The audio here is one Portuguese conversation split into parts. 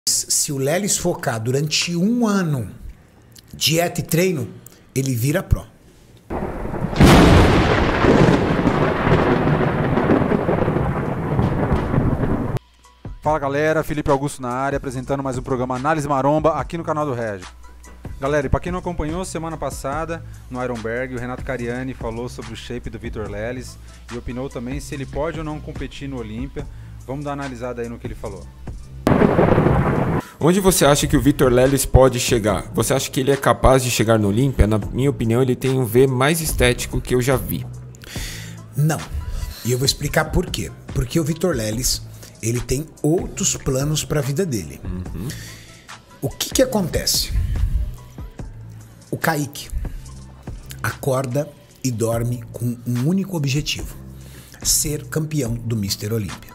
Se o Lelis focar durante um ano, dieta e treino, ele vira pro. Fala galera, Felipe Augusto na área, apresentando mais um programa Análise Maromba aqui no canal do Regi. Galera, e para quem não acompanhou, semana passada no Ironberg, o Renato Cariani falou sobre o shape do Vitor Lelis e opinou também se ele pode ou não competir no Olímpia. Vamos dar uma analisada aí no que ele falou. Onde você acha que o Vitor Lelis pode chegar? Você acha que ele é capaz de chegar no Olímpia? Na minha opinião, ele tem um V mais estético que eu já vi. Não. E eu vou explicar por quê. Porque o Vitor Lelis, ele tem outros planos para a vida dele. O que acontece? O Kaique acorda e dorme com um único objetivo: ser campeão do Mr. Olímpia.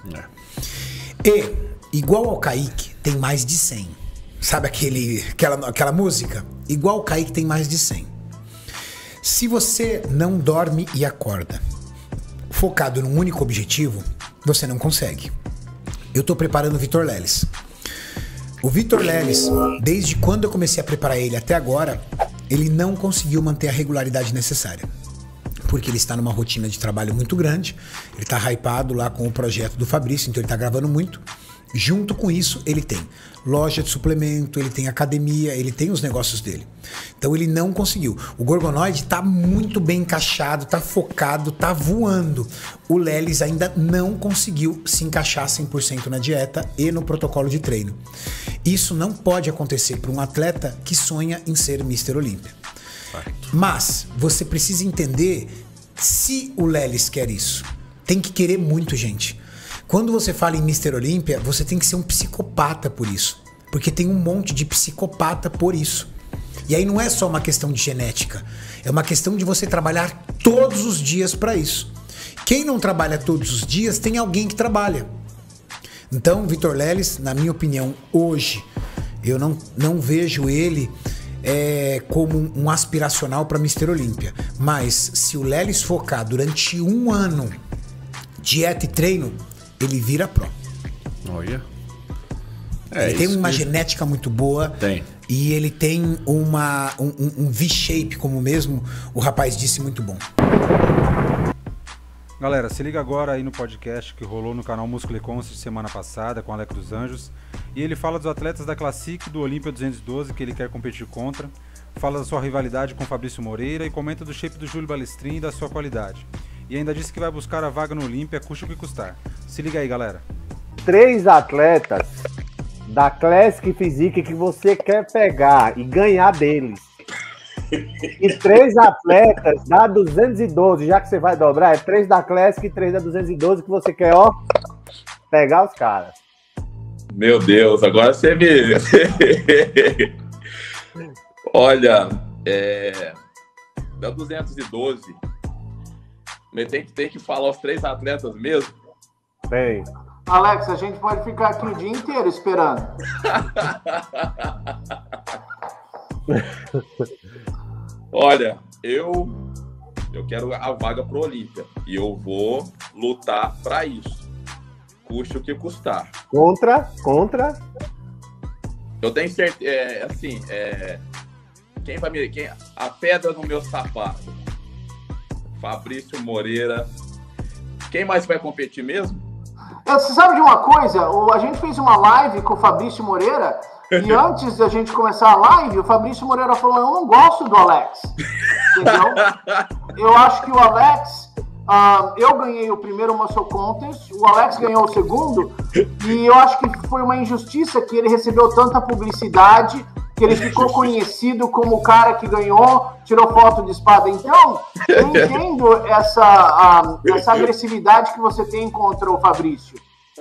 E, igual ao Kaique, tem mais de 100. Sabe aquela música? Igual ao Kaique tem mais de 100. Se você não dorme e acorda focado num único objetivo, você não consegue. Eu tô preparando o Vitor Lelis. O Vitor Lelis, desde quando eu comecei a preparar ele até agora, ele não conseguiu manter a regularidade necessária. Porque ele está numa rotina de trabalho muito grande, ele está hypado lá com o projeto do Fabrício, então ele está gravando muito. Junto com isso, ele tem loja de suplemento, ele tem academia, ele tem os negócios dele. Então ele não conseguiu. O Gorgonoide está muito bem encaixado, está focado, está voando. O Lelis ainda não conseguiu se encaixar 100% na dieta e no protocolo de treino. Isso não pode acontecer para um atleta que sonha em ser Mr. Olímpia. Mas você precisa entender se o Lelis quer isso. Tem que querer muito, gente. Quando você fala em Mr. Olímpia, você tem que ser um psicopata por isso. Porque tem um monte de psicopata por isso. E aí não é só uma questão de genética. É uma questão de você trabalhar todos os dias para isso. Quem não trabalha todos os dias, tem alguém que trabalha. Então, Vitor Lelis, na minha opinião, hoje, eu não vejo ele como um aspiracional para Mr. Olímpia. Mas se o Lelis focar durante um ano, dieta e treino, ele vira pro. Olha. Ele tem uma genética muito boa. Tem. E ele tem um V-shape, como mesmo o rapaz disse, muito bom. Galera, se liga agora aí no podcast que rolou no canal Músculo e Consciência semana passada com o Alex dos Anjos. E ele fala dos atletas da Classic do Olímpia 212 que ele quer competir contra. Fala da sua rivalidade com o Fabrício Moreira e comenta do shape do Júlio Balestrin e da sua qualidade. E ainda disse que vai buscar a vaga no Olímpia, custe o que custar. Se liga aí, galera. 3 atletas da Classic Physique que você quer pegar e ganhar deles. E 3 atletas da 212, já que você vai dobrar, é 3 da Classic e 3 da 212 que você quer, ó, pegar os caras. Meu Deus, agora você me... Olha, da 212... Tem que falar os 3 atletas mesmo? Bem. Alex, a gente pode ficar aqui o dia inteiro esperando. Olha, eu quero a vaga pro Olímpia. E eu vou lutar para isso. Custe o que custar. Contra? Eu tenho certeza, a pedra no meu sapato. Fabrício Moreira. Quem mais vai competir mesmo? Você sabe de uma coisa? A gente fez uma live com o Fabrício Moreira e antes da gente começar a live, o Fabrício Moreira falou: eu não gosto do Alex. Entendeu? Eu acho que o Alex... eu ganhei o primeiro Muscle Contest, o Alex ganhou o segundo e eu acho que foi uma injustiça que ele recebeu tanta publicidade, que ele ficou conhecido como o cara que ganhou, tirou foto de espada. Então, eu entendo essa agressividade que você tem contra o Fabrício.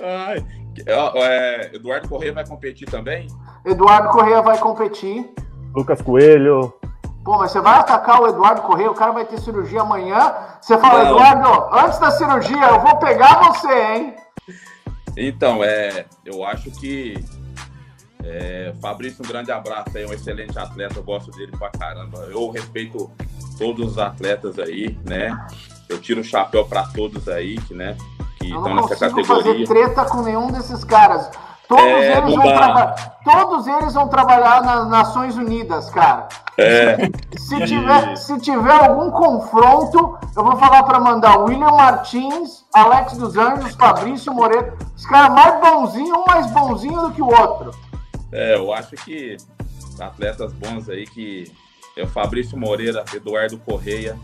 Eduardo Corrêa vai competir também? Eduardo Corrêa vai competir. Lucas Coelho. Pô, mas você vai atacar o Eduardo Corrêa, o cara vai ter cirurgia amanhã. Você fala: não, Eduardo, antes da cirurgia, eu vou pegar você, hein? Então, eu acho que Fabrício, um grande abraço aí, um excelente atleta, eu gosto dele pra caramba. Eu respeito todos os atletas aí, né? Eu tiro o chapéu pra todos aí, né? Que estão nessa categoria. Eu não consigo fazer treta com nenhum desses caras. Todos eles vão trabalhar nas Nações Unidas, cara. Se tiver algum confronto, eu vou falar para mandar William Martins, Alex dos Anjos, Fabrício Moreira. Os caras mais bonzinhos, um mais bonzinho do que o outro. Eu acho que atletas bons aí, que é o Fabrício Moreira, Eduardo Correia,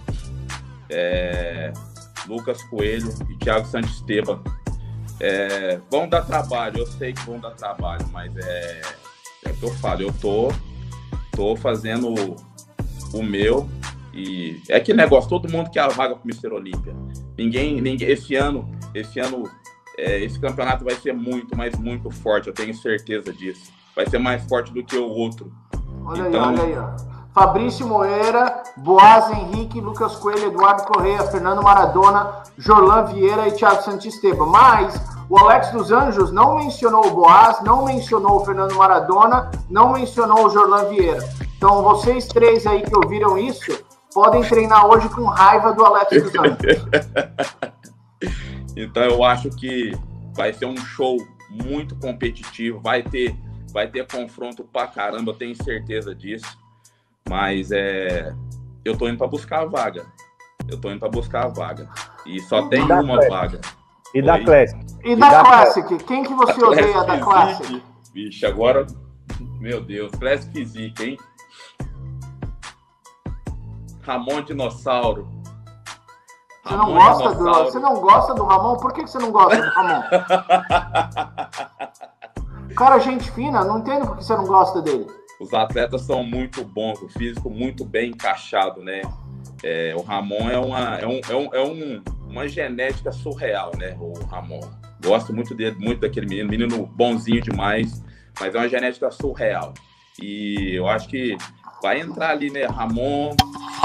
Lucas Coelho e Thiago Santisteban. Vão dar trabalho, eu sei que vão dar trabalho, mas é o que eu falo, eu tô fazendo o meu, e é que negócio, todo mundo quer a vaga pro Mr. Olímpia. Ninguém, esse ano, esse campeonato vai ser muito, mas muito forte, eu tenho certeza disso. Vai ser mais forte do que o outro. Olha aí, ó. Fabrício Moreira, Boaz Henrique, Lucas Coelho, Eduardo Correia, Fernando Maradona, Jorlan Vieira e Thiago Santisteban. Mas o Alex dos Anjos não mencionou o Boaz, não mencionou o Fernando Maradona, não mencionou o Jorlan Vieira. Então vocês três aí que ouviram isso, podem treinar hoje com raiva do Alex dos Anjos. Então eu acho que vai ser um show muito competitivo, vai ter confronto pra caramba, eu tenho certeza disso. Mas eu tô indo pra buscar a vaga. E só tem uma vaga. E da Classic? E da Classic? Quem que você odeia da Classic? Vixe, agora... Meu Deus, Classic Physique, hein? Ramon Dinossauro. Você não gosta do Ramon? Por que você não gosta do Ramon? O cara é gente fina, não entendo por que você não gosta dele. Os atletas são muito bons, o físico muito bem encaixado, né? O Ramon é uma genética surreal, né? O Ramon. Gosto muito dele, muito daquele menino bonzinho demais, mas é uma genética surreal. E eu acho que vai entrar ali, né? Ramon.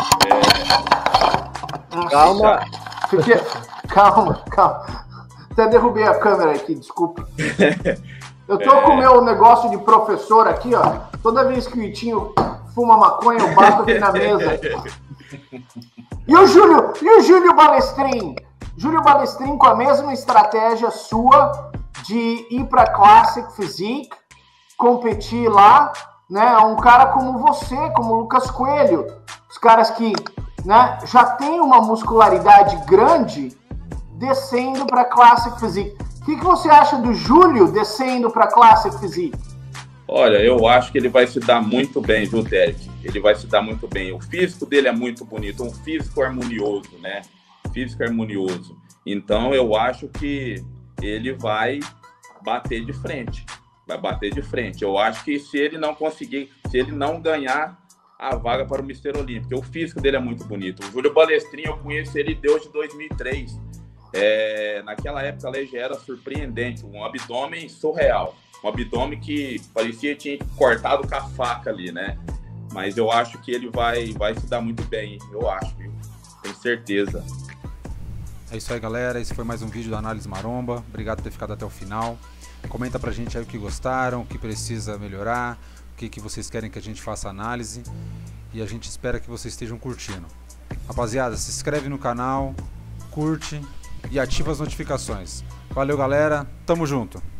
Calma. Até derrubei a câmera aqui, desculpa. Eu tô com o meu negócio de professor aqui, ó. Toda vez que o Itinho fuma maconha, eu bato aqui na mesa. E o Júlio Balestrin? Júlio Balestrin com a mesma estratégia sua de ir para Classic Physique, competir lá, né? Um cara como você, como o Lucas Coelho. Os caras que, né, já tem uma muscularidade grande descendo para Classic Physique. O que você acha do Júlio descendo para Classic Physique? Olha, eu acho que ele vai se dar muito bem, viu, Derek? Ele vai se dar muito bem. O físico dele é muito bonito, um físico harmonioso, né? Físico harmonioso. Então, eu acho que ele vai bater de frente. Eu acho que se ele não ganhar a vaga para o Mr. Olímpia, o físico dele é muito bonito. O Júlio Balestrin, eu conheço ele desde 2003. Naquela época ele já era surpreendente, um abdômen surreal, um abdômen que parecia que tinha cortado com a faca ali, né? Mas eu acho que ele vai se dar muito bem, eu acho, viu? Tenho certeza. É isso aí, galera, esse foi mais um vídeo da Análise Maromba. Obrigado por ter ficado até o final. Comenta pra gente aí o que gostaram, o que precisa melhorar, o que vocês querem que a gente faça análise, e a gente espera que vocês estejam curtindo. Rapaziada, se inscreve no canal, curte e ativa as notificações. Valeu, galera, tamo junto!